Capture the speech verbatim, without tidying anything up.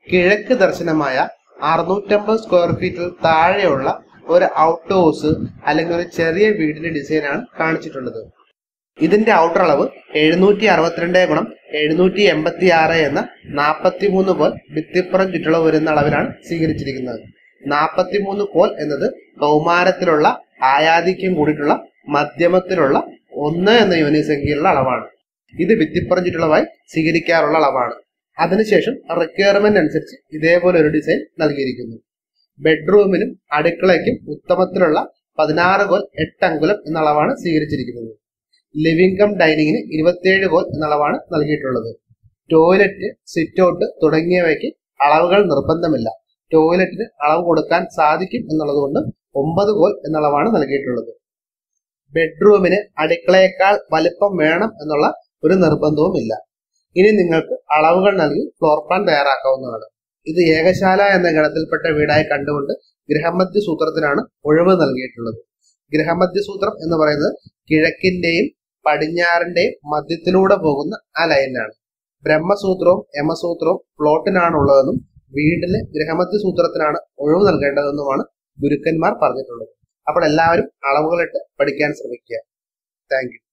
കിഴക്ക് ദർശനമായ അറുന്നൂറ്റമ്പത് സ്ക്വയർ ഫീറ്റിൽ താഴെയുള്ള ഒരു ഔട്ട് ഹൗസ് അല്ലെങ്കിൽ ഒരു ചെറിയ വീടിന്റെ ഡിസൈനാണ് കാണിച്ചിട്ടുള്ളത്. ഇതിന്റെ ഔട്ടർ അളവ് എഴുന്നൂറ്റി അറുപത്തിരണ്ട് ഗുണം എഴുന്നൂറ്റി എൺപത്തി ആറ് എന്ന നാൽപ്പത്തി മൂന്ന് കോൽ ഭിത്തിപ്പുറം ചുറ്റളവ് വരുന്ന അളവിലാണ് സ്വീകരിച്ചിരിക്കുന്നത്. നാൽപ്പത്തി മൂന്ന് കോൽ എന്നത് കൗമാരത്തിലുള്ള ആയാധിക്യം കൂടിയിട്ടുള്ള മധ്യമത്തിലുള്ള ഒന്ന് എന്ന യോനിസംഖ്യയിലുള്ള അളവാണ്. ഇത് ഭിത്തിപ്പുറം ചുറ്റളവായി സ്വീകരിക്കാറുള്ള അളവാണ്. അതിനുശേഷം റിക്വയർമെന്റ് അനുസരിച്ച് ഇതേപോലെ ഒരു ഡിസൈൻ നൽകിയിരിക്കുന്നു. ബെഡ്റൂമിനും അടുക്കളയ്ക്കും ഉത്തമത്തിലുള്ള പതിനാറ് കോൽ എട്ട് അങ്കുലം എന്ന അളവാണ് സ്വീകരിച്ചിരിക്കുന്നത്. ലിവിംഗ് കം ഡൈനിങ്ങിന് ഇരുപത്തിയേഴ് കോൽ എന്ന അളവാണ് നൽകിയിട്ടുള്ളത്. ടോയ്ലറ്റ്, സിറ്റ് ഔട്ട് തുടങ്ങിയവയ്ക്ക് അളവുകൾ നിർബന്ധമില്ല. ടോയ്ലറ്റിന് അളവ് കൊടുക്കാൻ സാധിക്കും എന്നുള്ളത് കൊണ്ട് ഒമ്പത് കോൽ എന്ന അളവാണ് നൽകിയിട്ടുള്ളത്. ബെഡ്റൂമിന് അടുക്കളയേക്കാൾ വലിപ്പം വേണം എന്നുള്ള ഒരു നിർബന്ധവുമില്ല. ഇനി നിങ്ങൾക്ക് അളവുകൾ നൽകി ഫ്ലോർ പ്ലാൻ തയ്യാറാക്കാവുന്നതാണ്. ഇത് ഏകശാല എന്ന ഗണത്തിൽപ്പെട്ട വീടായി കണ്ടുകൊണ്ട് ഗൃഹമധ്യ സൂത്രത്തിനാണ് ഒഴിവ് നൽകിയിട്ടുള്ളത്. ഗൃഹമധ്യ സൂത്രം എന്ന് പറയുന്നത് കിഴക്കിന്റെയും പടിഞ്ഞാറിന്റെയും മധ്യത്തിലൂടെ പോകുന്ന ആ ലൈനാണ്. ബ്രഹ്മസൂത്രവും യമസൂത്രവും പ്ലോട്ടിനാണ് ഉള്ളതെന്നും വീടിന് ഗൃഹമധ്യ സൂത്രത്തിനാണ് ഒഴിവ് നൽകേണ്ടതെന്നുമാണ് ഗുരുക്കന്മാർ പറഞ്ഞിട്ടുള്ളത്. അപ്പോൾ എല്ലാവരും അളവുകളിട്ട് പഠിക്കാൻ ശ്രമിക്കുക. Thank U.